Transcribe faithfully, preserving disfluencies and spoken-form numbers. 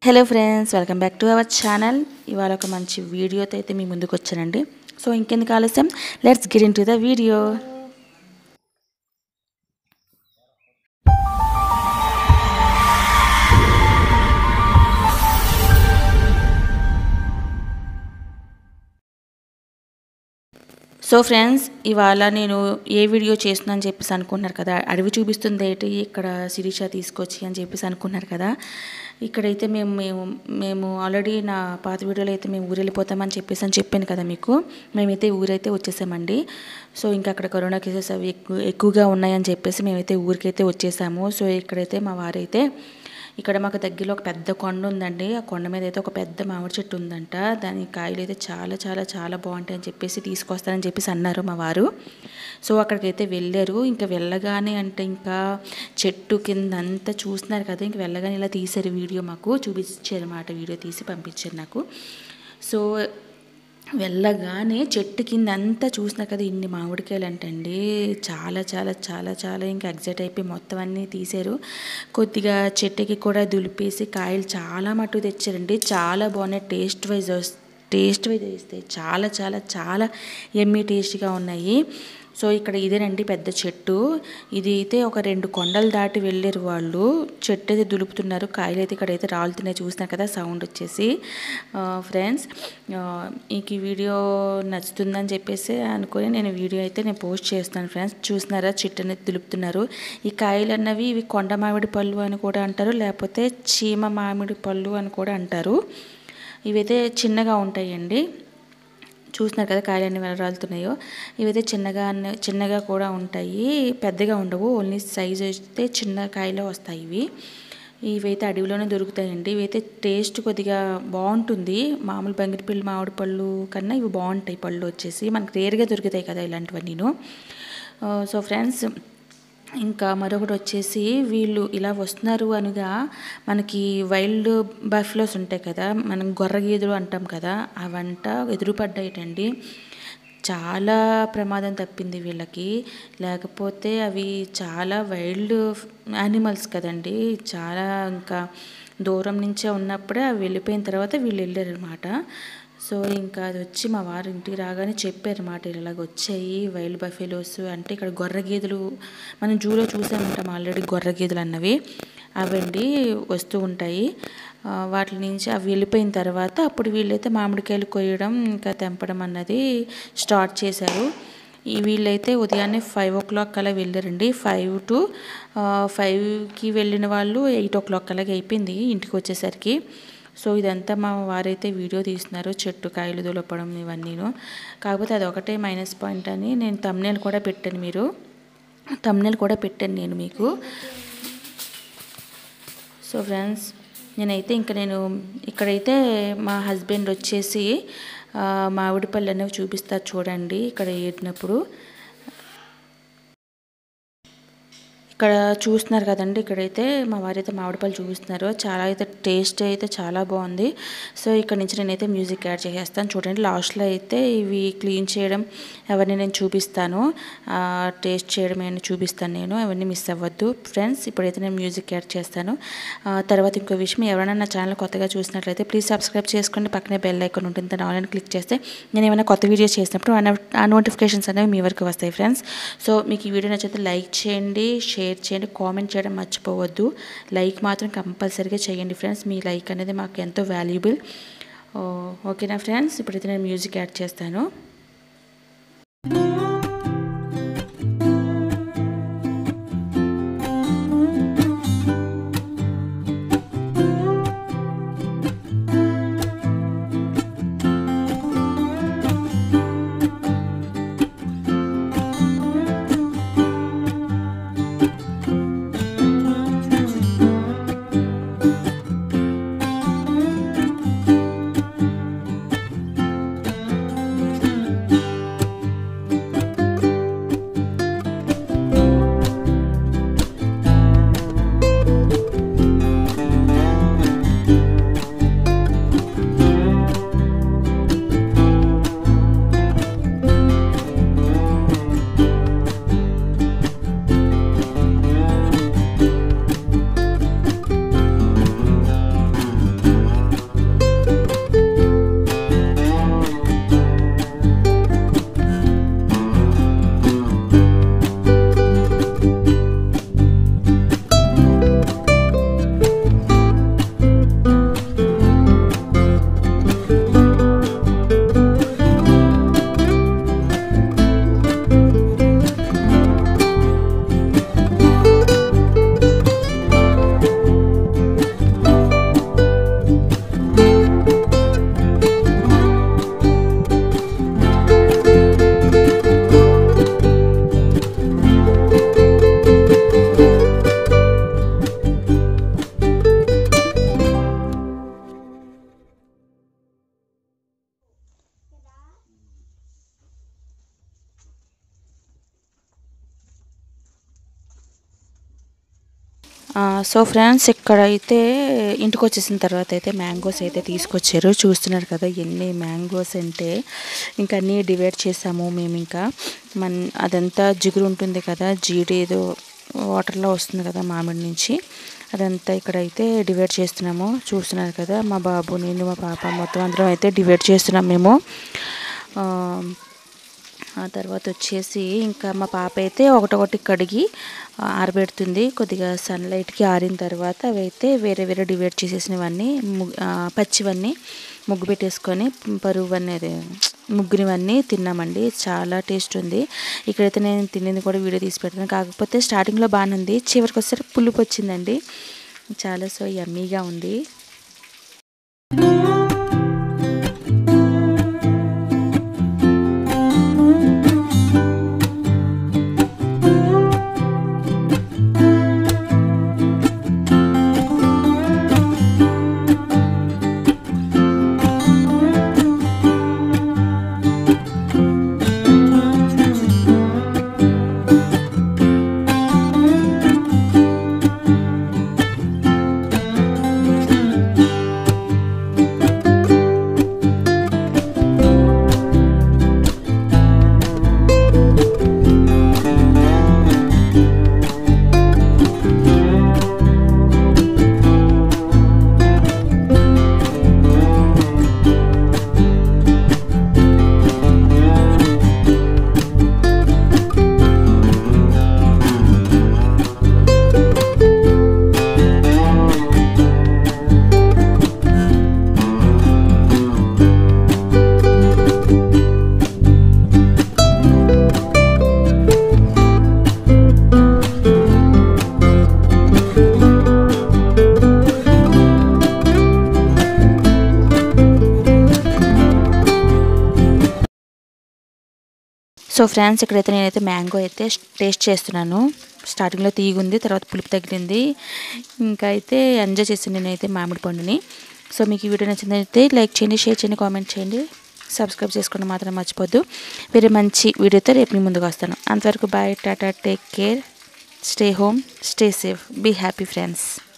Hello friends, welcome back to our channel. ఇవాళ ఒక మంచి వీడియోతో అయితే మీ ముందుకు వచ్చానండి. సో ఇంకెందుకు ఆలస్యం, let's get into the video. So friends, ఇవాళ నేను ఏ వీడియో చేస్తున్నా అని చెప్పేసి అనుకుంటున్నారు కదా. అడవి చూపిస్తుంది ఏంటి ఇక్కడ శిరీష తీసుకొచ్చి అని చెప్పేసి అనుకున్నారు కదా. ఇక్కడైతే మేము మేము మేము ఆల్రెడీ నా పాత వీడియోలో అయితే మేము ఊరు వెళ్ళిపోతామని చెప్పేసి అని చెప్పాను కదా మీకు. మేమైతే ఊరైతే వచ్చేసామండి. సో ఇంకా అక్కడ కరోనా కేసెస్ అవి ఎక్కువ ఎక్కువగా ఉన్నాయని చెప్పేసి మేమైతే ఊరికైతే వచ్చేసాము. సో ఇక్కడైతే మా వారైతే ఇక్కడ మాకు దగ్గరలో ఒక పెద్ద కొండ ఉందండి. ఆ కొండ మీద అయితే ఒక పెద్ద మామిడి చెట్టు ఉందంట. దాని కాయలు అయితే చాలా చాలా చాలా బాగుంటాయి అని చెప్పేసి తీసుకొస్తానని చెప్పేసి అన్నారు మా వారు. సో అక్కడికైతే వెళ్ళారు. ఇంకా వెళ్ళగానే అంటే ఇంకా చెట్టు కింద అంతా చూస్తున్నారు కదా. ఇంక వెళ్ళగానే ఇలా తీశారు వీడియో, మాకు చూపించారు అన్నమాట. వీడియో తీసి పంపించారు నాకు. సో వెళ్ళగానే చెట్టు కింద అంతా చూసినా కదా, ఇన్ని మామిడికాయలు అంటండి. చాలా చాలా చాలా చాలా ఇంకా ఎగ్జైట్ అయిపోయి మొత్తం అన్నీ తీశారు. కొద్దిగా చెట్టుకి కూడా దులిపేసి కాయలు చాలా మట్టు తెచ్చారండి. చాలా బాగున్నాయి. టేస్ట్ వైజ్ టేస్ట్ వైజ్ వేస్తే చాలా చాలా చాలా ఎమ్మీ టేస్ట్గా ఉన్నాయి. సో ఇక్కడ ఇదేనండి పెద్ద చెట్టు. ఇది అయితే ఒక రెండు కొండలు దాటి వెళ్ళారు వాళ్ళు. చెట్టు అయితే దులుపుతున్నారు. కాయలు అయితే ఇక్కడైతే రాలుతున్నాయి, చూస్తున్నారు కదా సౌండ్ వచ్చేసి. ఫ్రెండ్స్, ఈ వీడియో నచ్చుతుందని చెప్పేసి అనుకుని నేను వీడియో అయితే నేను పోస్ట్ చేస్తున్నాను. ఫ్రెండ్స్ చూస్తున్నారా, చెట్టు అనేది దులుపుతున్నారు. ఈ కాయలు అన్నవి ఇవి కొండ మామిడి పళ్ళు అని కూడా అంటారు, లేకపోతే చీమ మామిడి పళ్ళు అని కూడా అంటారు. ఇవైతే చిన్నగా ఉంటాయండి. చూస్తున్నారు కదా కాయలు అన్ని రాలుతున్నాయో. ఇవైతే చిన్నగా చిన్నగా కూడా ఉంటాయి, పెద్దగా ఉండవు. ఓన్లీ సైజు అయితే చిన్న కాయలు వస్తాయి ఇవి. ఇవైతే అడవిలోనే దొరుకుతాయండి. ఇవైతే టేస్ట్ కొద్దిగా బాగుంటుంది. మామూలు బంగిరిపల్లి మామిడి పళ్ళు కన్నా ఇవి బాగుంటాయి. పళ్ళు వచ్చేసి మనకు రేరుగా దొరుకుతాయి కదా ఇలాంటివన్నీ. సో ఫ్రెండ్స్, ఇంకా మరొకటి వచ్చేసి వీళ్ళు ఇలా వస్తున్నారు అనగా మనకి వైల్డ్ బఫ్లోస్ ఉంటాయి కదా, మనం గొర్ర గీదలు అంటాం కదా, అవంట ఎదురుపడ్డాయిటండి. చాలా ప్రమాదం తప్పింది వీళ్ళకి. లేకపోతే అవి చాలా వైల్డ్ యానిమల్స్ కదండి. చాలా ఇంకా దూరం నుంచే ఉన్నప్పుడే అవి వెళ్ళిపోయిన తర్వాత వీళ్ళు వెళ్ళారనమాట. సో ఇంకా అది వచ్చి మా వారు ఇంటికి రాగానే చెప్పారన్నమాట, ఇలాగ వచ్చాయి వైల్డ్ బఫెలోస్ అంటే. ఇక్కడ గొర్రె గేదెలు మనం జూలో చూసే ఉంటాం ఆల్రెడీ, గొర్రె గేదెలు అన్నవి అవండి వస్తూ ఉంటాయి. వాటి నుంచి అవి వెళ్ళిపోయిన తర్వాత అప్పుడు వీళ్ళైతే మామిడికాయలు కొయ్యడం ఇంకా తెంపడం అన్నది స్టార్ట్ చేశారు. ఈ వీళ్ళైతే ఉదయాన్నే ఫైవ్ ఓ క్లాక్ అలా వెళ్ళారండి. ఫైవ్ టు ఫైవ్కి వెళ్ళిన వాళ్ళు ఎయిట్ ఓ క్లాక్ అలాగే అయిపోయింది ఇంటికి వచ్చేసరికి. సో ఇదంతా మా వారైతే వీడియో తీస్తున్నారు, చెట్టు కాయలు దులపడం ఇవన్నీను. కాకపోతే అది ఒకటే మైనస్ పాయింట్ అని నేను థంబ్నెయిల్ కూడా పెట్టాను. మీరు థంబ్నెయిల్ కూడా పెట్టాను నేను మీకు. సో ఫ్రెండ్స్, నేనైతే ఇంకా నేను ఇక్కడైతే మా హస్బెండ్ వచ్చేసి మామిడి పళ్ళు అనేవి చూపిస్తారు చూడండి. ఇక్కడ ఏటినప్పుడు ఇక్కడ చూస్తున్నారు కదండి, ఇక్కడైతే మా వారైతే మామిడి పళ్ళు చూపిస్తున్నారు. చాలా అయితే టేస్ట్ అయితే చాలా బాగుంది. సో ఇక్కడ నుంచి నేనైతే మ్యూజిక్ యాడ్ చేసేస్తాను చూడండి. లాస్ట్లో అయితే ఇవి క్లీన్ చేయడం అవన్నీ నేను చూపిస్తాను, టేస్ట్ చేయడం అవన్నీ చూపిస్తాను నేను. అవన్నీ మిస్ అవ్వద్దు ఫ్రెండ్స్. ఇప్పుడైతే నేను మ్యూజిక్ యాడ్ చేస్తాను. తర్వాత ఇంకో విషయం, ఎవరైనా నా ఛానల్ కొత్తగా చూసినట్లయితే ప్లీజ్ సబ్స్క్రైబ్ చేసుకోండి. పక్కనే బెల్ ఐకాన్ ఉంటుంది, దాన్ని ఆన్లైన్ క్లిక్ చేస్తే నేను ఏమైనా కొత్త వీడియోస్ చేసినప్పుడు ఆ నోటిఫికేషన్స్ అనేవి మీ వరకు వస్తాయి ఫ్రెండ్స్. సో మీకు ఈ వీడియో నచ్చితే లైక్ చేయండి, షేర్ చేయండి, కామెంట్ చేయడం మర్చిపోవద్దు. లైక్ మాత్రం కంపల్సరీగా చేయండి ఫ్రెండ్స్. మీ లైక్ అనేది మాకు ఎంతో వాల్యుబుల్. ఓకేనా ఫ్రెండ్స్, ఇప్పుడైతే నేను మ్యూజిక్ యాడ్ చేస్తాను. సో ఫ్రెండ్స్ ఇక్కడైతే ఇంటికి వచ్చేసిన తర్వాత అయితే మ్యాంగోస్ అయితే తీసుకొచ్చారు. చూస్తున్నారు కదా ఎన్ని మ్యాంగోస్ అంటే ఇంకా అన్నీ డివైడ్ చేసాము మేము. ఇంకా మన అదంతా జిగురు ఉంటుంది కదా, జీడి ఏదో వాటర్లో వస్తుంది కదా మామిడి నుంచి, అదంతా ఇక్కడైతే డివైడ్ చేస్తున్నాము. చూస్తున్నారు కదా మా బాబు, నేను, మా పాప మొత్తం అందరం అయితే డివైడ్ చేస్తున్నాం మేము. ఆ తర్వాత వచ్చేసి ఇంకా మా పాప అయితే ఒకటొకటి కడిగి ఆరబెడుతుంది. కొద్దిగా సన్లైట్కి ఆరిన తర్వాత అవి అయితే వేరే వేరే డివైడ్ చేసేసినవన్నీ పచ్చివన్నీ ముగ్గు పెట్టేసుకొని పరువన్నీ అదే ముగ్గునివన్నీ తిన్నామండి. చాలా టేస్ట్ ఉంది. ఇక్కడైతే నేను తినేది కూడా వీడియో తీసి పెడతాను. కాకపోతే స్టార్టింగ్లో బాగానే ఉంది, చివరికి వచ్చేసరికి పులుపు వచ్చిందండి. చాలా సో యమ్మీగా ఉంది. సో ఫ్రెండ్స్ ఇక్కడైతే నేనైతే మ్యాంగో అయితే టేస్ట్ చేస్తున్నాను. స్టార్టింగ్లో తీగుంది, తర్వాత పులుపు తగిలింది. ఇంకా అయితే ఎంజాయ్ చేసాను నేనైతే మామిడి పండుని. సో మీకు ఈ వీడియో నచ్చిందైతే లైక్ చేయండి, షేర్ చేయండి, కామెంట్ చేయండి, సబ్స్క్రైబ్ చేసుకోవడం మాత్రం మర్చిపోద్దు. వేరే మంచి వీడియోతో రేపు మీ ముందుకు వస్తాను. అంతవరకు bye, tata, take care, stay home, stay safe, be happy friends.